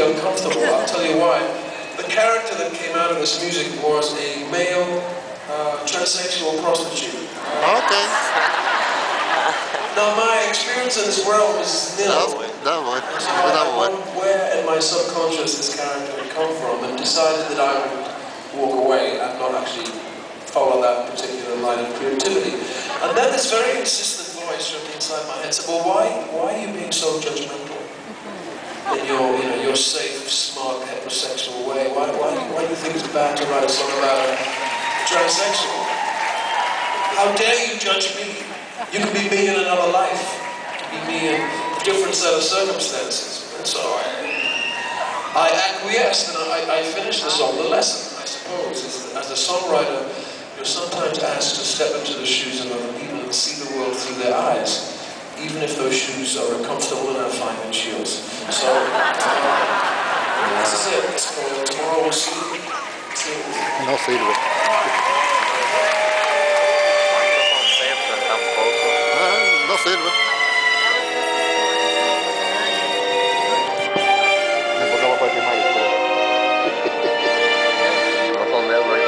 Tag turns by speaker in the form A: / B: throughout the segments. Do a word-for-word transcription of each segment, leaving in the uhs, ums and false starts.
A: uncomfortable. I'll tell you why. The character that came out of this music was a male uh, transsexual prostitute.
B: Okay.
A: Now my experience in this world was nil.
B: No, no, no.
A: So I wondered where in my subconscious this character had come from, and decided that I would walk away and not actually follow that particular line of creativity. And then this very insistent voice from inside my head said, well, why, why are you being so judgmental in your, you know, your safe, smart, heterosexual way? Why, why, why do you think it's bad to write a song about a transsexual? How dare you judge me? You can be me in another life. You can be me in a different set of circumstances. And so I, I acquiesced and I, I finished the song. The lesson, I suppose, is that as a songwriter, you're sometimes asked to step into the shoes of other people and see the world through their eyes, even if those shoes are uncomfortable and have fine windshields. So, uh, this is it. It's called Tomorrow We'll See. See you.
B: No sirve. No sirve. Me tocaba para quemar esto. No son de eso.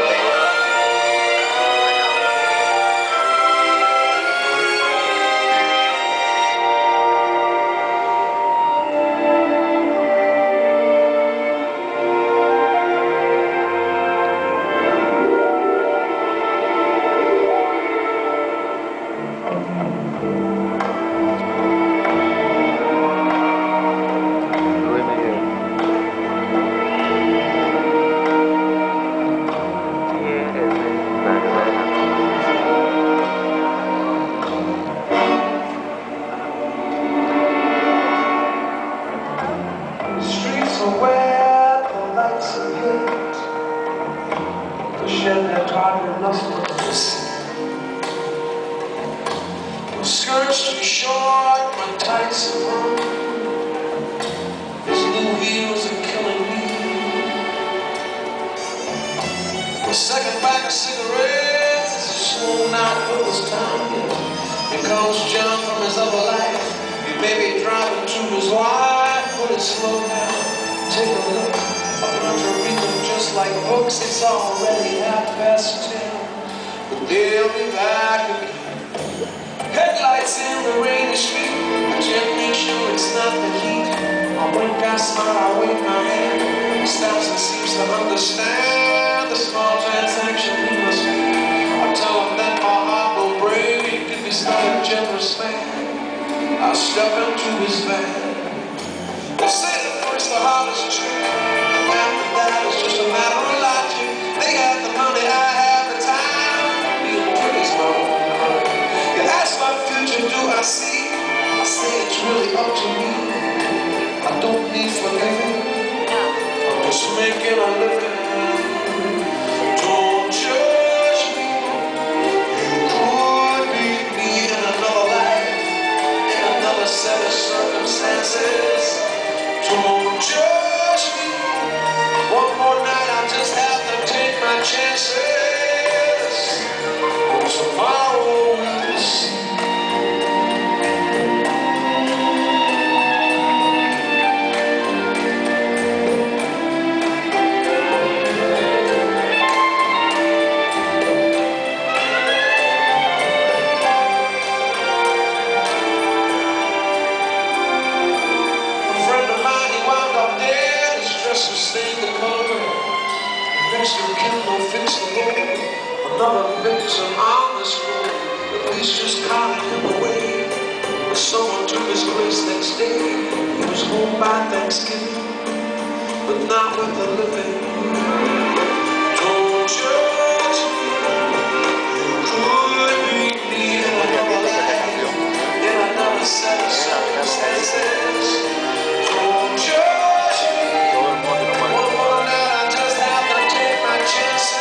A: Skirts too short, my tights are long. These new wheels are killing me. The second pack of cigarettes is slow now for this time. Here comes John from his other life. He may be driving to his wife, but it's slow down. Take a look. I'm going to read them just like books. It's already half past ten, but they'll be back again. Headlights in the rainy street, I just make sure it's not the heat. I wink, I smile, I wave my hand. He stops and seems to understand the small transaction he must make. I tell him that my heart will break if he's not a generous man. I step into his van. They say that first the heart is true, after that it's just a matter of logic. They got the money, I have the time. Being pretty's my own crime. That's what future do I see. I say it's really up to me. I don't need forgiving. I'm just making a living. Don't judge me. You could be me in another life, in another set of circumstances. Don't judge me. One more night I just have to take my chances. Tomorrow we'll see. A friend of mine, he wound up dead. His dress was stained the color. Fix the kindle, fix the road. Another victim on this road. The police just carted him away. Someone took his place next day. He was home by Thanksgiving, but not with the living. Don't judge me. You could be me in another life, in another set of circumstances. Don't judge me. One more night I just have to take my chances.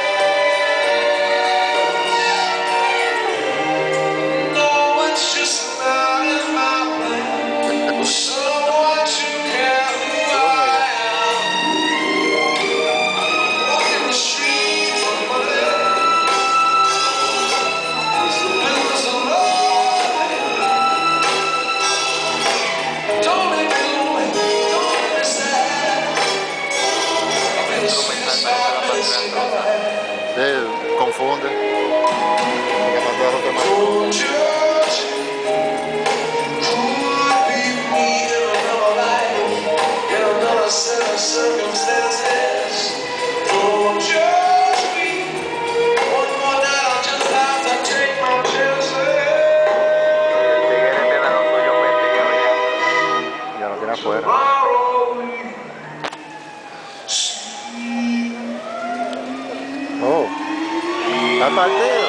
A: Someone to care who I am. Walking the street for money. It's the business of love. you never had.
B: Sí, confunde. Hay que mandar a los demás.
A: Oh, George, could be me in another life, in another set of circumstances. Oh, George, me, one more night I'll just have to take my chances.
B: Ya lo tiene afuera. Oh, está partido.